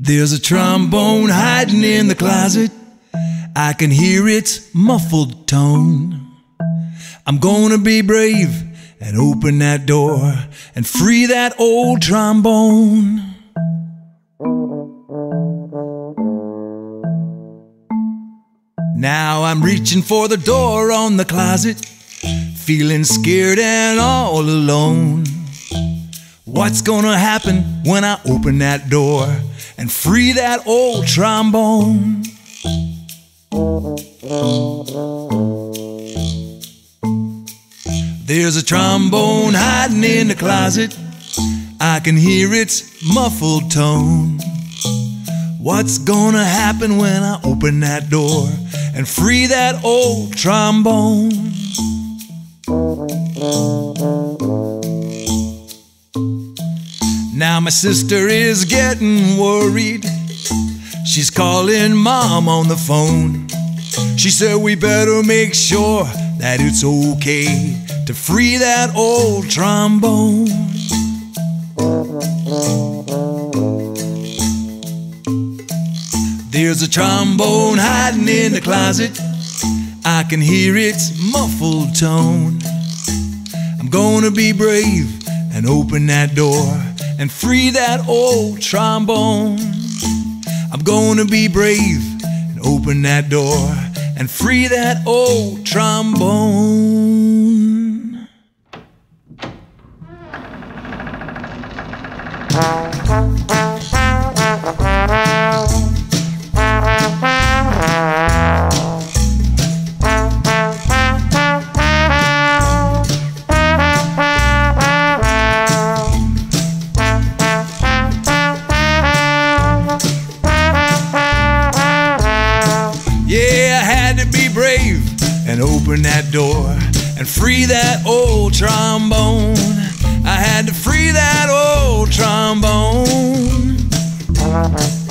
There's a trombone hiding in the closet. I can hear its muffled tone. I'm gonna be brave and open that door and free that old trombone. Now I'm reaching for the door on the closet, feeling scared and all alone. What's gonna happen when I open that door and free that old trombone? There's a trombone hiding in the closet. I can hear its muffled tone. What's gonna happen when I open that door and free that old trombone? Now my sister is getting worried. She's calling Mom on the phone. She said we better make sure that it's okay to free that old trombone. There's a trombone hiding in the closet. I can hear its muffled tone. I'm gonna be brave and open that door and free that old trombone. I'm gonna be brave and open that door and free that old trombone. Yeah, I had to be brave and open that door and free that old trombone. I had to free that old trombone.